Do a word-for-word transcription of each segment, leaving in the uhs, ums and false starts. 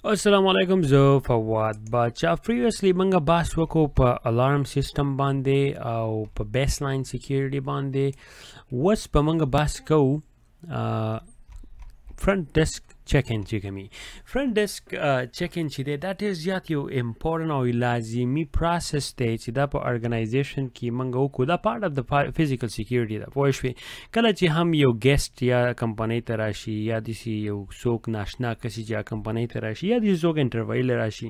السلام علیکم زه فواد باچا پریویسلی منګه بحث وکړو په الارم سیستم باندې او په بیس لاین سکیورټي باندې. اوس په منګه بحث کوو فرنٹ ډیسک چیک ان چې کومي فرنٹ ډیسک چیک ان چې دی دا ډېر زیات یو امپورټنټ او لازمي پروسس دی چې دا په ارګنایزیشن کې منګه وکړو. دا پارټ اف د فزیکل سکیورټي ده. پوه شوې کله چې هم یو ګیسټ یا کمپنۍ ته راشي یا داسې یو څوک ناشنا کس چې کمپنۍ ته راشي یا داسې څوک انټرویو راشي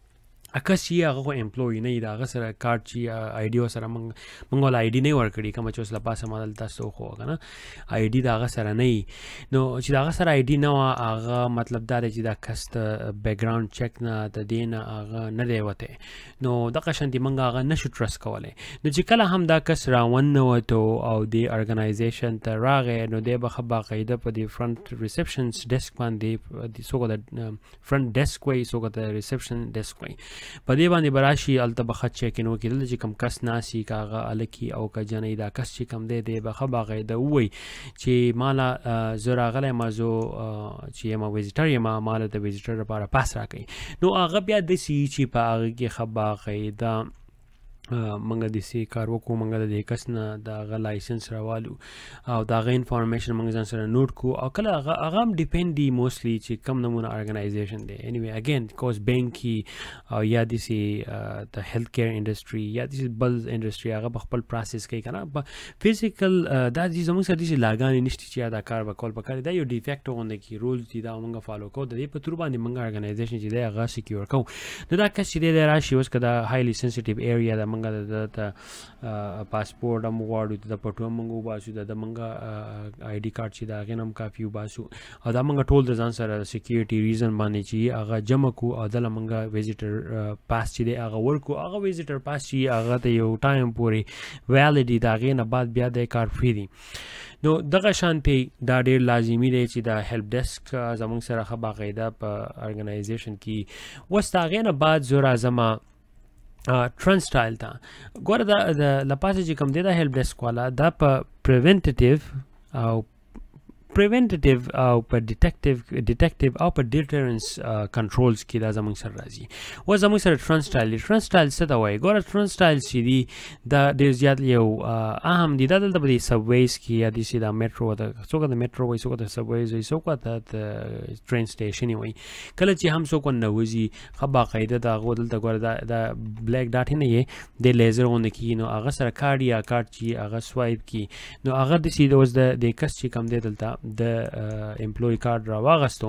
اکس چې هغه خو امپلوي نه وي د هغه سره کارډ چې آی ډي سره موږ موږ ول آی ډي نه ورکړي کوم چې اوس له پاسه ما دلته تاسو خو که نه آی ډي د هغه سره نه وي نو چې د هغه سره آی ډي نه وه هغه مطلب دا دی چې دا کس د بیکګراؤنډ چیک نه د دې نه هغه نه دی وتی نو دغه شانتې موږ هغه نشو ټرسټ کولی. نو چې کله هم دا کس راوننوتو او دې ارګنایزیشن ته راغی نو دی به ښه باقاعده په دې فرنټ ریسپشنس ډیسک باندې څوک د فرنټ ډیسک وایي څوک د ریسپشن ډیسک وایي په دې باندې به راشي هلته به ښه چیک ان وکړي. دلته چې کوم کس ناسي که هغه هلکي او که جنۍ دا کس چې کوم دی دی به ښه باقاعده ووایي چې ماله زه راغلی یم زه چې یم ویزیټر یم ماله د ویزیټر لپاره پاس راکوي. نو هغه بیا داسې چې په هغه کې ښه باقاعده منګه داسې کار وکړو منګه د دې کس نه د هغه لایسنس راوالو او د هغه انفارمیشن منګه ځان سره نوټ کړو او کله هغه هغه هم ډیپینډ دي موسټلی چې کم نمونه ارګنایزیشن دی. انیوی اګین کوز بینکي او یا داسې د هیلث کیر انډسټري یا داسې بل انډسټري هغه په خپل پروسس کوي که نه په فزیکل دا دي زموږ سره داسې لاګانې نشته چې دا کار به کول پکار دا یو ډیفیکټ غوندې کې رولز دي دا موږ فالو کوو د دې په تور باندې موږ ارګنایزیشن چې دی هغه سکیور کوو. نو دا کس چې دی دی راشي اوس که دا هایلی سنسټیو ایریا ده موږ د پاسپورټ هم غواړو د پټو هم موږ وباسو د موږ آی ډي کارډ چې د هغې نه هم کافي وباسو او دا موږ ټول د ځان سره سکیورټي ریزن باندې چې هغه جمع کړو او دله موږ ویزیټر پاس چې دی هغه ورکړو. هغه ویزیټر پاس چې هغه ته یو ټایم پورې ویلډ دي د هغې نه بعد بیا د کار فری دي. نو دغه شانتې دا ډېر لازمي دی چې دا هیلپ ډیسک زموږ سره ښه باقاعده په ارګنایزیشن کې اوس د هغې نه بعد زه راځم ټرنسټایل ته. ګوره دا د لپاسه چې کوم دی دا هیلپ ډیسک والا دا په پریونټیټیو او پریونټیټیو او په ډیټیکټیو ډیټیکټیو او په ډیټرنس کنټرولز کې دا زموږ سره راځي. اوس زموږ سره ټرنسټایل دی. ټرنسټایل څه ته وایي؟ ګوره ټرنسټایل چې دي دا ډېر زیات یو اهم دي. دا دلته په دې سب ویز کې یا داسې دا میټرو ده څوک د میټرو وایي څوک د سب ویز وایي څوک ته د ټرین سټیشن یې وایي. کله چې هم څوک ننوځي ښه باقاعده د هغو دلته ګوره دا دا بلیک ډاټ نه یې د لیزر غوندې کېږي نو هغه سره کارډ یا کارډ چې هغه سوایپ کړي نو هغه داسې اوس د دې کس چې کوم دی دلته د امپلوي کارډ را واغستو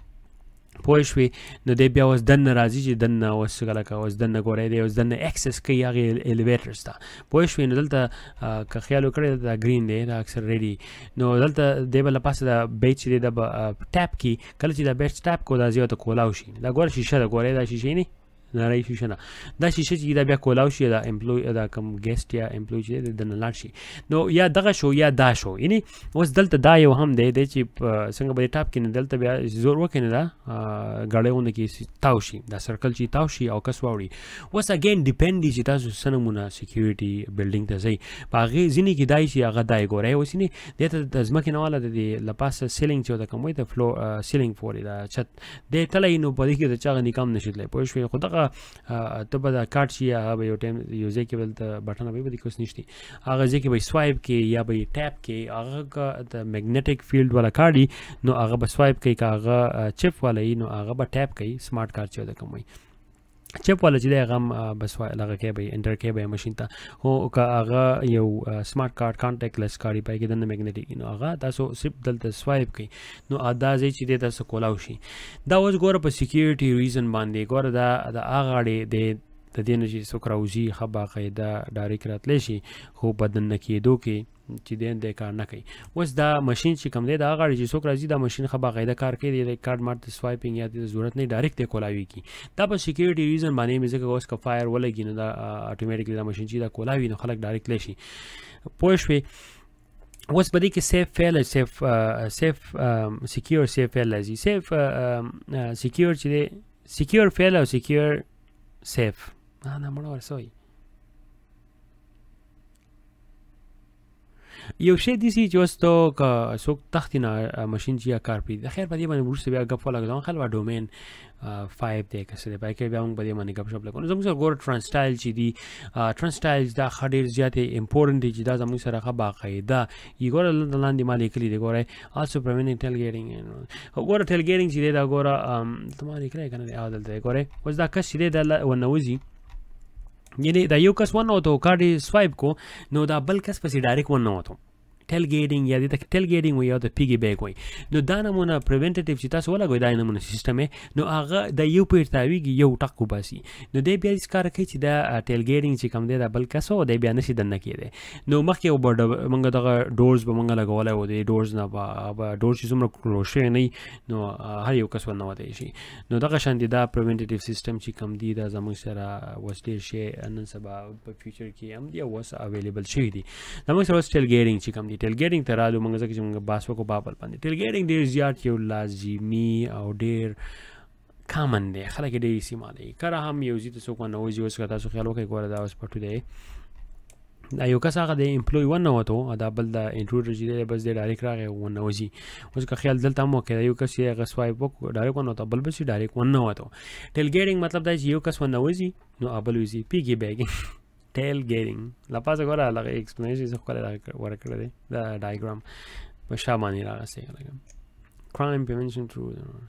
پوه شوې نو دی بیا اوس دننه راځي چې دننه اوس لکه اوس دننه ګورئ دی اوس دننه اکسس کوي هغې الیویټرز ته پوه شوې نو دلته که خیال وکړئ دا ګرین دی دا اکثر ریډي نو دلته دی به له پاسه دا بیچ چې دی دا به ټاپ کړي کله چې دا بیچ ټاپ کړو دا ځای ته کولاو شي دا ګوره شیشه ده ګورئ دا شیشې نه نری شیشه نه دا شیشه چې دا بیا کولاو شي دا امپلوي دا کوم ګیسټ یا امپلوي چې دی دننه لاړ شي نو یا دغه شو یا دا شو یعنی اوس دلته دا یو هم دی دی چې څنګه به ټاپ کړي دلته بیا زور وکړي نه دا ګاډۍ غوندې کې تاو شي دا سرکل چې تاو شي او کس واوړي. اوس اګین ډیپینډ دي چې تاسو څه نمونه سکیورټي بلډینګ ته ځئ په هغې ځینې کې دای چې هغه دای ګورئ اوس یعنې دې ته د ځمکې نه واله د دې له پاسه سیلینګ چې ورته کوم وایي د فلو سیلینګ پورې دا چت دی تللی نو په دې کې د چا هغه نکام نشي تللی پوه شوې خو دغه ته به دا کارډ شي هغه به یو ټایم یو ځای کې به دلته بټنه به یې به دې کوس نشتي هغه ځای کې به یې سوایپ کې یا به یې ټاپ کې هغه که د میګنیټک فیلډ والا کارډ وي نو هغه به سوایپ کوي که هغه چپ والا وي نو هغه به ټاپ کوي سمارټ کارډ چې ورته کوم وایي چپ والا چې دی هغه هم بس هغه کوي به انټر کوي به ماشین ته خو که هغه یو سمارټ کارډ کانټیکټ لیس کارډ یې پای کې دننه میګنیټک نو هغه تاسو صرف دلته سوایپ کوي نو دا ځای چې دی تاسو کولاو شي. دا اوس ګوره په سکیورټي ریزن باندې ګوره دا د هغه غاړې دی د دې نه چې څوک راوځي ښه باقاعده ډایرکټ راتلی شي خو په دننه کېدو کې چې دی دی کار نه کوي. اوس دا ماشین چې کوم دی د هغه غاړې چې څوک راځي دا ماشین ښه باقاعده کار کوي د کارډ مارډ د سوایپینګ یا د ضرورت نه ډایرکټ دی کولاوي کي دا په سکیورټي ریزن باندې مې ځکه اوس که فایر ولګي نو دا اټومیټیکلی دا ماشین چې دا کولاوي نو خلک ډایرکټ لی شي پوه شوې. اوس په دې کې سیف فیل سیف سیف سکیور سیف فیل راځي سیف سکیور چې دی سکیور فیل او سکیور سیف نه نه مړه ورسوي یو شی دي سي چې اوس ته که څوک تختې نه ماشین چې یا کار پرېږدي خیر په دې باندې وروسته بیا ګپ ولګوم خل وا ډومین فایو دی که څه دی پای کې بیا موږ په دې باندې ګپ شپ لګو. نو زموږ سره ګوره ټرنسټایل چې دي ټرنسټایلز دا ښه ډېر زیاتې امپورټنټ دي چې دا زموږ سره ښه باقاعده یې ګوره لاندې ما لیکلي دی ګوره آلسو پریوینټ ټیلګیټینګ ګوره ټیلګیټینګ چې دی دا ګوره ته ما لیکلی که نه دی دلته دی ګوره اوس دا کس چې دی دا ورنوځي یعنې دا یو کس وننوتو کارډ یې سوایپ کو نو دا بل کس پسې ډایرکټ وننوتو ټیلګیټینګ یا دې ته ټیلګیټینګ وایي یا د پیګي بیک وایي. نو دا نمونه پریونټیټیو چې تاسو ولګوئ دا نمونه سیسټم یې نو هغه د یو پیټ تاویږي یو ټک وباسي نو دی بیا هېڅ کار کوي چې دا ټیلګیټینګ چې کوم دی دا بل کس و دی بیا نشي دننه کېدی. نو مخکې یو به موږ دغه ډورز به موږ لګولی و د ډورز نه به ډورز چې څومره کلوز شوی نه وي نو هر یو کس ورننوتی شي. نو دغه شانتې دا پریونټیټیو سیسټم چې کوم دی دا زموږ سره اوس ډېر شی نن سبا په فیوچر کې هم دی او اوس اویلیبل شوي دي. زموږ سره اوس ټیلګیټینګ چې کوم دی ټیلګیټینګ ته رالو موږ ځکه چې موږ بحث وکړو بابل باندې. ټیلګیټینګ ډېر زیات یو لازمي او ډېر کامن دی خلک یې ډېر استعمالوي کله هم یو ځي ته څوک ورنوځي اوس که تاسو خیال وکړئ ګوره دا اوس پټو دی دا یو کس هغه د امپلوي ورننوتو دا بل د انټروډر چې دی بس دی ډایرکټ راغی ورنوځي. اوس که خیال دلته هم وکړئ یو کس یې هغه سوایپ وکړو ډایرکټ ورننوتو بل بس یې ډایرکټ ورننوتو. ټیلګیټینګ مطلب دا چې یو کس ورنوځي نو بل وځي پیګي بیګینګ ټیلګیټینګ لا پاسه ګوره هغه ایکسپلینیشن زه ښکلی ورکړی دی دا ډایګرام په شا باندې راغستی لکه کرایم پریونشن تھرو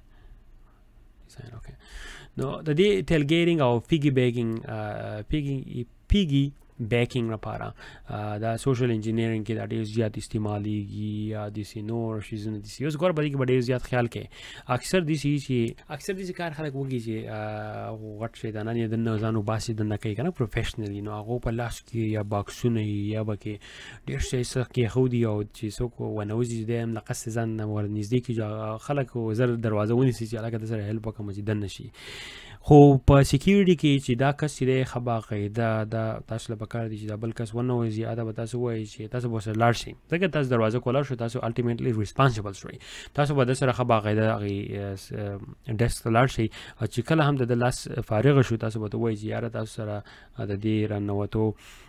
اوکې. نو د دې ټیلګیټینګ او پیګي بیګینګ پیګي پیګي بیکینګ لپاره دا سوشل انجینیرینګ کې دا ډېر زیات استعمالیږي یا داسې نور شیزونه داسې اوس ګوره په دې کې به ډېر زیات خیال کوې اکثر داسې چې اکثر داسې کار خلک وکړي چې غټ شیطانان یې دننه ځان وباسي دننه کوي که نه پروفیشنلي نو هغو په لاس کې یا باکسونه یي یا به کې ډېر شی څه کېښودي او چې څوک ورنوځي چې دی هم له قصد ځان ور نږدې کړي چې خلک زر دروازه ونیسي چې هلکه د سره هیلپ وکړم چې دننه شي. خو په سیکیورټي کې چې دا کس چې دی ښه باقاعده دا تاسو له پکار دي چې دا بل کس وننوځي دا به تاسو ووایي چې تاسو به ورسره لاړ شئ ځکه تاسو دروازه کولاو شو تاسو الټیمیټلی ریسپانسبل شوئ تاسو به د سره ښه باقاعده هغې ډیسک ته لاړ شئ او چې کله هم د د لاس فارغه شو تاسو به ته ووایي چې یاره تاسو سره د دې راننوتو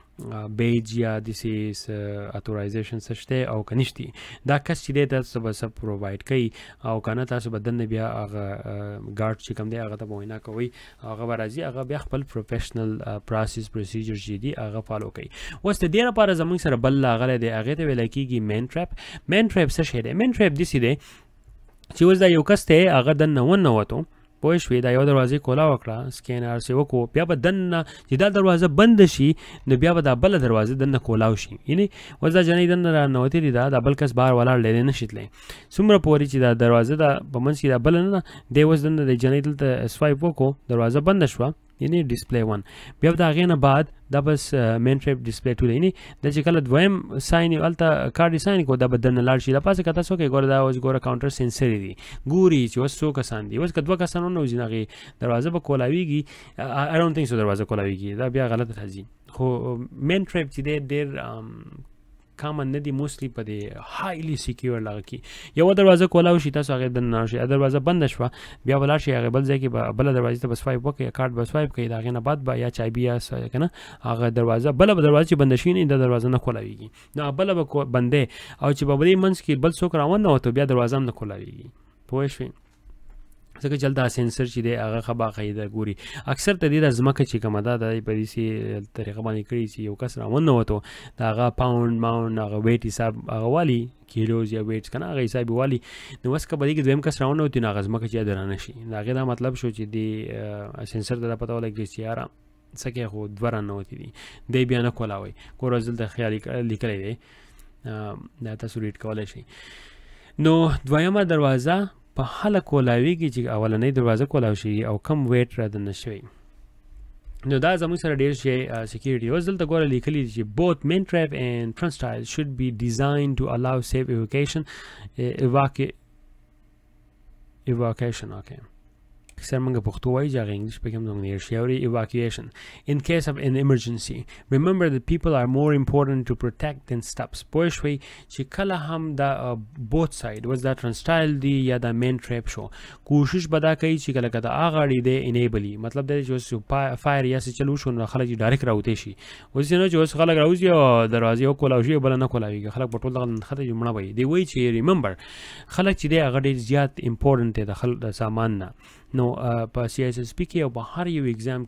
بیج یا داسې اتورایزیشن څه شته او که نشتي دا کس چې دی تاسو به څه پرووایډ کوي او که نه تاسو به دننه بیا هغه ګارډ چې کوم دی هغه ته به وینا کوئ هغه به راځي هغه بیا خپل پروفیشنل پروسیس پروسیجر چې دي هغه فالو کوي. اوس د دې لپاره زموږ سره بل راغلی دی هغې ته ویلی کېږي منټرپ. منټرپ څه شی دی؟ منټرپ داسې دی چې اوس دا یو کس دی هغه دننه وننوتو پوه شوې دا یو دروازې کولا وکړه سکینر سې وکړو بیا به دننه چې دا دروازه بند شي نو بیا به دا بله دروازه دننه کولاو شي یعنې اوس دا جنۍ دننه راننوتلې ده دا بل کس بهر ولاړ دی دی نشي تللی څومره پورې چې دا دروازه ده په منځ کې دا بله نه ده دی اوس دننه د جنۍ دلته سوایپ وکړو دروازه بنده شوه یعنې ډسپلی ون بیا به د هغې نه بعد دا بس منټرپ ډسپلی ټو دی یعنې دا چې کله دویم ساین هلته کارډ یې ساین کړو دا به دننه لاړ شي دا پاسه که تاسو وکړئ ګوره دا اوس ګوره کاونټر سینسري دي ګوري چې اوس څو کسان دي اوس که دوه کسان وننوځي نو هغې دروازه به کولاویږي آی ډونټ تھنک سو دروازه کولاویږي دا بیا غلطه راځي. خو منټرپ چې دی ډېر کامن نه دي موستلی په دې هایلی سیکیور لغه کې یوه دروازه کولاو شي تاسو هغې دننه لاړ شئ دروازه بنده شوه بیا به لاړ شئ هغې بل ځای کې به بله دروازې ته به سوایپ وکړئ کارډ به سوایپ کوئ د هغې نه بعد به یا چایبي یا که نه هغه دروازه بله به دروازه چې بنده شي نه دا دروازه نه کولاویږي نو بله به بندې او چې به په دې منځ کې بل څوک راوننوتو بیا دروازه هم نه کولاویږي پوه شوې ځکه چې هلته سینسر چې دی هغه ښه باقاعده ګوري. اکثر ته دې دا ځمکه چې کومه ده د په داسې طریقه باندې کړي چې یو کس راوننوتو د هغه پاونډ ماونډ هغه ویټ حساب هغه والي کیلوز یا ویټس که نه هغه حساب یې والي نو اوس که په دې کې دویم کس راوننوتي نو هغه ځمکه چې درانه شي د هغې دا مطلب شو چې دې سینسر ته دا پته ولګي چې یاره څه کې خو دوه راننوتي دي دی بیا نه کولاوئ ګوره اوس دلته خیال لیکلی دی دا تاسو ریډ کولی شئ. نو دویمه دروازه په هله کولاویږي چې اولنۍ دروازه کولاو شي او کم ویټ را دننه شوی نو دا زموږ سره ډېر شی سیکیورټي اوس دلته ګوره لیکلي دي چې both Mantrap and Turnstiles should be designed to allow safe evacuation evacuation okay اکثر منګه پښتو وایي چې هغه انګلیش پکې هم زموږ نه شي. اوري evacuation in case of an emergency remember that people are more important to protect than steps. پوه شوي چې کله هم دا both side was دا Turnstile دی یا دا Mantrap شو کوشش به دا کوي چې کله کله هغه اړې دی انیبلی مطلب دا چې فایر یا څه چلو شو نو خلک ډایرکټ راوتی شي. اوس نه چې اوس خلک راوځي او دروازې او کولاو شي بل نه کولاوي خلک په ټول دغه خطه جمله وي دی وایي چې remember خلک چې دی هغه ډېر زیات امپورټنت دی د خلک سامان نه. نو په سی ایس ایس پی کې او په هر یو ایگزام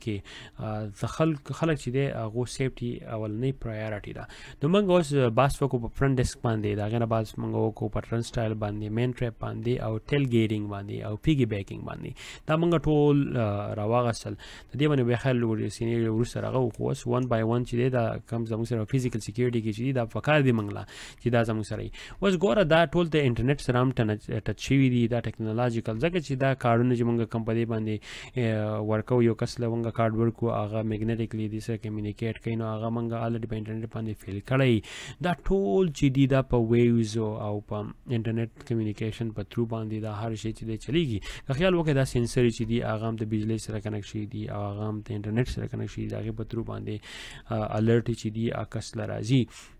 کې د خلک خلک چې دی هغه سیفټي اولنۍ پرایورټي ده. نو موږ اوس باس وکړو په فرنٹ ډیسک باندې دا غنه باس موږ وکړو په ټرنسټایل باندې Mantrap باندې او ټیلګیټینګ باندې او پیګي بیکینګ باندې دا موږ ټول راواغسل. د دې باندې به خیر لوري سینې ورسره راغو خو اوس ون بای ون چې دی دا کم زموږ سره فزیکل سکیورټي کې چې دا فکر دی منګلا چې دا زموږ سره اوس ګوره دا ټول ته انټرنیټ سره هم ټچ شوي دي دا ټیکنالوژیکل ځکه چې دا کارونه چې موږ کمپنی باندې ورکو یو کس له موږ کارډ ورکو هغه میګنیټیکلی د سره کمیونیکیټ کوي نو هغه موږ الریډي په انټرنیټ باندې فیل کړی دا ټول چې دی دا په ویوز او په انټرنیټ کمیونیکیشن په تھرو باندې دا هر شی چې دی چلیږي که خیال وکړئ دا سینسر چې دی هغه هم د بجلی سره کنیکټ شي دی او هغه هم د انټرنیټ سره کنیکټ شي هغه په تھرو باندې الرټ چې دی اکس لراځي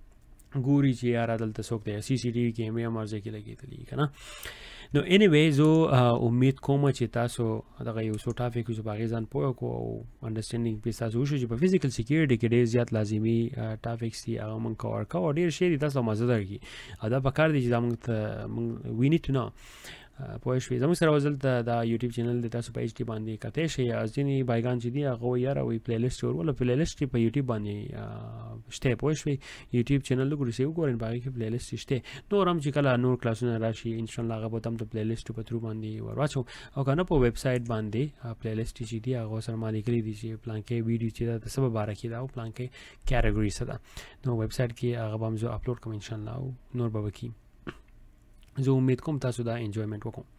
ګوري چې یار دلته څوک دی سی سی ټي وي کیمرې مرزه کې لګېدلې کنه. نو انیوی زه امید کوم چې تاسو دغه یو څو ټاپک چې باغې ځان پوه کو او انډرسټینډینګ په تاسو وشو چې په فزیکل سکیورټي کې ډېر زیات لازمي ټاپکس دي هغه مونږ کور کا او ډېر شی دي تاسو مزه درکړي او دا پکار دي چې دا مونږ ته وی نیډ ټو نو پوه شوي. زموږ سره وزل ته دا یوټیوب چینل دی تاسو په ایچ ډي باندې کتلی شئ ځینې بایګان چې دي هغه وایي یاره وایي پلی لیسټ ورولو پلی لیسټ په یوټیوب باندې شته پوه شوي یوټیوب چینل وګورئ وګورئ په هغې کې پلی لیسټ شته نور هم چې کله نور کلاسونه راشي انشاءالله هغه به هم د پلی لیسټ په تھرو باندې ور واچو او که نه په ویب سایټ باندې پلی لیسټ چې دي هغه سره ما لیکلي دي چې پلانکې ویډیو چې ده د څه په باره کې ده او پلانکې کیټګوري څه ده نو ویب سایټ کې هغه به هم زه اپلوډ کوم انشاءالله او نور به وکړي. زه امید کوم تاسو دا انجویمنټ وکړو.